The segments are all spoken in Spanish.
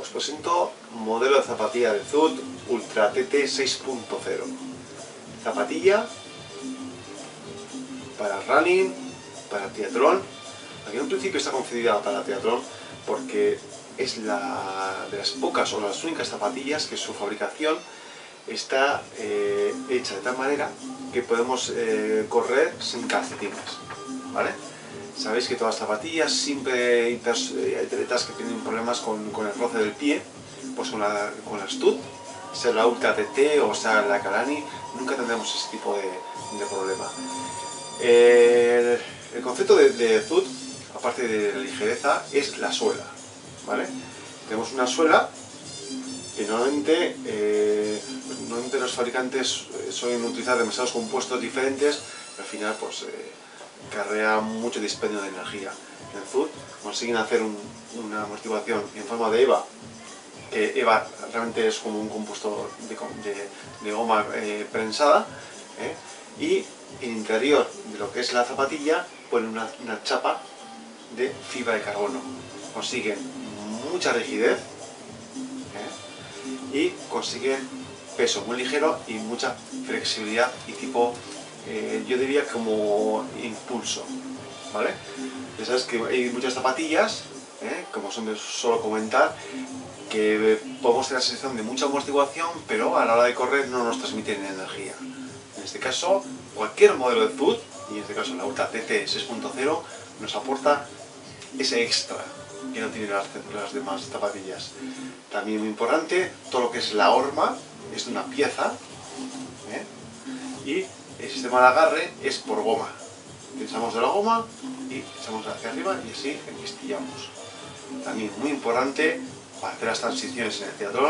os presento modelo de zapatilla de Zoot Ultra TT 6.0. Zapatilla para running, para triatlón. Aquí en un principio está concebida para triatlón porque es la de las pocas o las únicas zapatillas que su fabricación está hecha de tal manera que podemos correr sin calcetines, ¿vale? Sabéis que todas las zapatillas siempre hay atletas que tienen problemas con el roce del pie, pues con las Zoot, sea la Ultra TT o sea la Kalani, nunca tendremos ese tipo de problema. El concepto de Zoot, aparte de la ligereza, es la suela, ¿vale? Tenemos una suela que normalmente los fabricantes suelen utilizar demasiados compuestos diferentes y al final pues carrea mucho dispendio de energía. En Zoot consiguen hacer una amortiguación en forma de EVA, que EVA realmente es como un compuesto de goma prensada, y en el interior de lo que es la zapatilla ponen una chapa de fibra de carbono. Consiguen mucha rigidez y consiguen peso muy ligero y mucha flexibilidad y tipo, yo diría como impulso, ¿vale? Ya sabes que hay muchas zapatillas, como suelo comentar, que podemos tener la sensación de mucha amortiguación, pero a la hora de correr no nos transmiten energía. En este caso, cualquier modelo de Zoot, y en este caso la Ultra TT 6.0, nos aporta ese extra que no tienen las demás zapatillas. También muy importante, todo lo que es la horma es de una pieza, y el sistema de agarre es por goma. Tensamos de la goma y echamos hacia arriba y así enquistillamos. También muy importante para hacer las transiciones en el triatlón,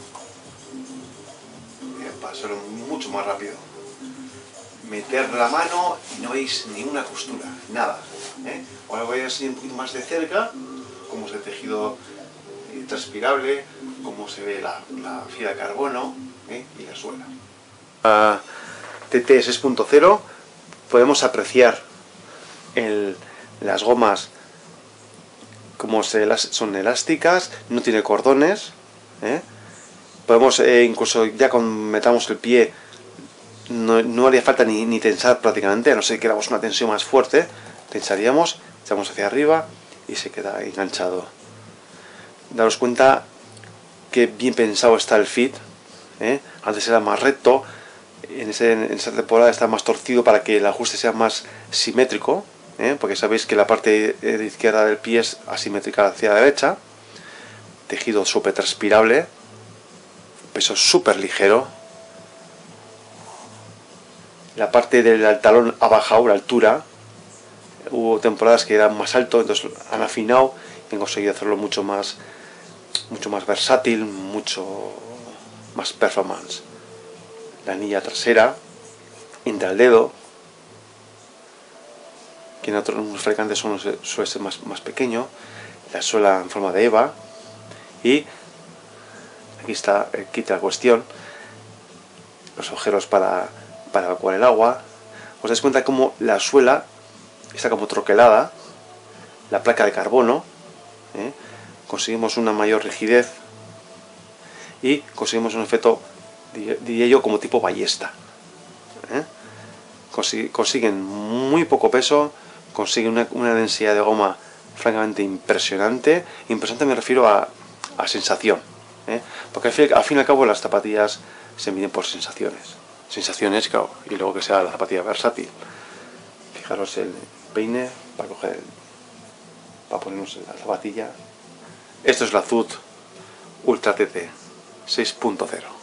para hacerlo mucho más rápido. Meter la mano y no veis ninguna costura, nada. Ahora voy a enseñar un poquito más de cerca cómo es el tejido transpirable, cómo se ve la fibra de carbono y la suela. TT 6.0 podemos apreciar las gomas como son elásticas, no tiene cordones, podemos incluso ya cuando metamos el pie no haría falta ni tensar prácticamente, a no ser que queramos una tensión más fuerte, tensaríamos, echamos hacia arriba y se queda enganchado. Daros cuenta que bien pensado está el fit, antes era más recto, en esa temporada está más torcido para que el ajuste sea más simétrico, porque sabéis que la parte de izquierda del pie es asimétrica hacia la derecha, tejido súper transpirable, peso súper ligero. La parte del talón ha bajado la altura, hubo temporadas que eran más alto, entonces han afinado y han conseguido hacerlo mucho más versátil, mucho más performance. La anilla trasera entra al dedo, que en otros fabricantes suele ser más pequeño, la suela en forma de EVA, y aquí está el kit de la cuestión, los agujeros para evacuar el agua. Os dais cuenta cómo la suela está como troquelada, la placa de carbono, conseguimos una mayor rigidez y conseguimos un efecto, diría yo, como tipo ballesta. Consiguen muy poco peso, consiguen una densidad de goma francamente impresionante. Impresionante me refiero a sensación, porque al fin y al cabo las zapatillas se miden por sensaciones, claro, y luego que sea la zapatilla versátil. Fijaros el peine para ponernos la zapatilla. Esto es la Zoot Ultra TT 6.0.